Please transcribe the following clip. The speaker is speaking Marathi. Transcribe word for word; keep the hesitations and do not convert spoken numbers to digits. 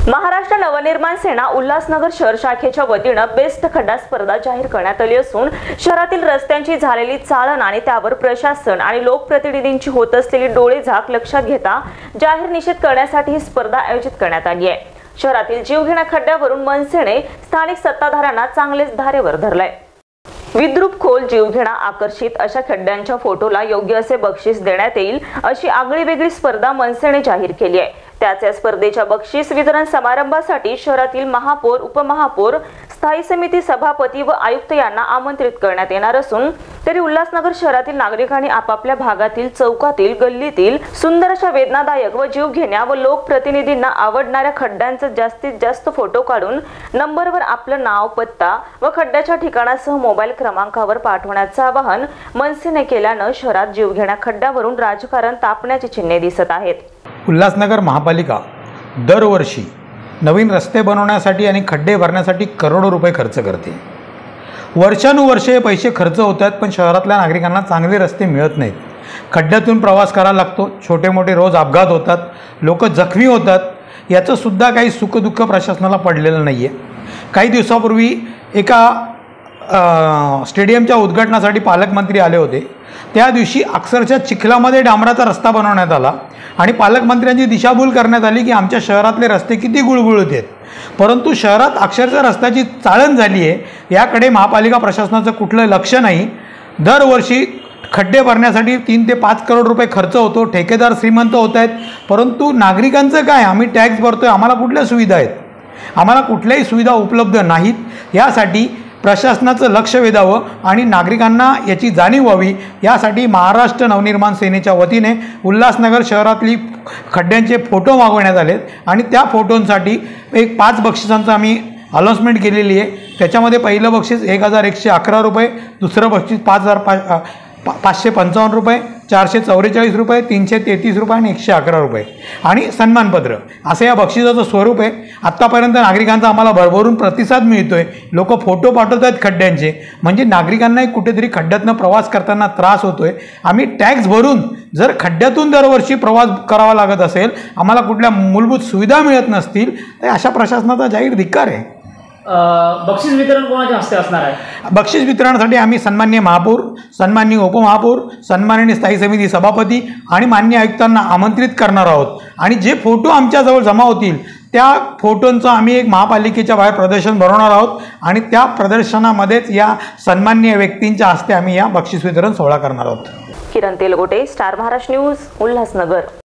महाराष्ट्र नवनिर्माण सेना उल्हासनगर शहर शाखेच्या वतीने बेस्ट खड्डा स्पर्धा जाहीर करण्यात आली असून शहरातील रस्त्यांची झालेली चाळण आणि त्यावर प्रशासन आणि लोकप्रतिनिधींची होत असलेली डोळेझाक लक्षात घेता जाहीर निषेध करण्यासाठी ही स्पर्धा आयोजित करण्यात आली आहे। शहरातील जीवघेण्या खड्ड्यावरून मनसेने स्थानिक सत्ताधाऱ्यांना चांगलेच धारेवर धरले। विद्रूप खोल जीवघेणा आकर्षित अशा खड्ड्यांच्या फोटोला योग्य असे बक्षीस देण्यात येईल अशी आगळीवेगळी स्पर्धा मनसेने जाहीर केली आहे। त्याच या स्पर्धेच्या बक्षीस वितरण समारंभासाठी शहरातील महापौर, उपमहापौर, स्थायी समिती सभापती व आयुक्त यांना आमंत्रित करण्यात येणार असून तरी उल्हासनगर शहरातील नागरिकांनी आपापल्या भागातील चौकातील गल्लीतील सुंदर अशा वेदनादायक व जीवघेण्या व लोकप्रतिनिधींना आवडणाऱ्या खड्ड्यांचा जास्तीत जास्त फोटो काढून नंबरवर आपलं नाव, पत्ता व खड्ड्याच्या ठिकाणासह मोबाईल क्रमांकावर पाठवण्याचं आवाहन मनसेने केल्यानं शहरात जीवघेण्या खड्ड्यावरून राजकारण तापण्याची चिन्हे दिसत आहेत। उल्हासनगर महापालिका दरवर्षी नवीन रस्ते बनवण्यासाठी आणि खड्डे भरण्यासाठी करोडो रुपये खर्च करते। वर्षानुवर्षे पैसे खर्च होतात, पण शहरातल्या नागरिकांना चांगले रस्ते मिळत नाहीत। खड्ड्यातून प्रवास करायला लागतो, छोटे मोठे रोज अपघात होतात, लोक जखमी होतात। याचं सुद्धा काही सुखदुःख प्रशासनाला पडलेलं नाही आहे। काही दिवसापूर्वी एका स्टेडियमच्या उद्घाटनासाठी पालकमंत्री आले होते। त्या दिवशी अक्षरशः चिखलामध्ये डांबराचा रस्ता बनवण्यात आला आणि पालकमंत्र्यांची दिशाभूल करण्यात आली की आमच्या शहरातले रस्ते किती गुळगुळीत आहेत, परंतु शहरात अक्षरशः रस्त्याची चाळण झाली आहे। याकडे महापालिका प्रशासनाचं कुठलं लक्ष नाही। दरवर्षी खड्डे भरण्यासाठी तीन ते पाच करोड रुपये खर्च होतो। ठेकेदार श्रीमंत होत आहेत, परंतु नागरिकांचं काय? आम्ही टॅक्स भरतोय, आम्हाला कुठल्या सुविधा आहेत? आम्हाला कुठल्याही सुविधा उपलब्ध नाहीत। यासाठी प्रशासनाचं लक्ष वेधावं आणि नागरिकांना याची जाणीव व्हावी, यासाठी महाराष्ट्र नवनिर्माण सेनेच्या वतीने उल्हासनगर शहरातली खड्ड्यांचे फोटो मागवण्यात आलेत आणि त्या फोटोंसाठी एक पाच बक्षिसांचं आम्ही अनाउन्समेंट केलेली आहे। त्याच्यामध्ये पहिलं बक्षीस एक हजार एकशे अकरा रुपये, दुसरं बक्षीस पाच हजार पा पा पाचशे पंचावन्न रुपये, चारशे चौवेचाळीस रुपये, तीनशे तेहतीस रुपये आणि एकशे अकरा रुपये आणि सन्मानपत्र असं या बक्षिसाचं स्वरूप आहे। आत्तापर्यंत नागरिकांचा आम्हाला भरभरून प्रतिसाद मिळतो आहे। लोक फोटो पाठवत आहेत खड्ड्यांचे, म्हणजे नागरिकांनाही कुठेतरी खड्ड्यातनं प्रवास करताना त्रास होतो आहे। आम्ही टॅक्स भरून जर खड्ड्यातून दरवर्षी प्रवास करावा लागत असेल, आम्हाला कुठल्या मूलभूत सुविधा मिळत नसतील, तर अशा प्रशासनाचा जाहीर धिक्कार आहे। बक्षीस वितरण कोणाच्या हस्ते असणार आहे? बक्षीस वितरणासाठी आम्ही सन्माननीय महापौर, सन्माननीय उपमहापौर, सन्माननीय स्थायी समिती सभापती आणि माननीय आयुक्तांना आमंत्रित करणार आहोत आणि जे फोटो आमच्याजवळ जमा होतील त्या फोटोंचं आम्ही एक महापालिकेच्या बाहेर प्रदर्शन भरवणार आहोत आणि त्या प्रदर्शनामध्येच या सन्माननीय व्यक्तींच्या हस्ते आम्ही या बक्षीस वितरण सोहळा करणार आहोत। Kiran Telgote, star Maharashtra news, Ulhasnagar.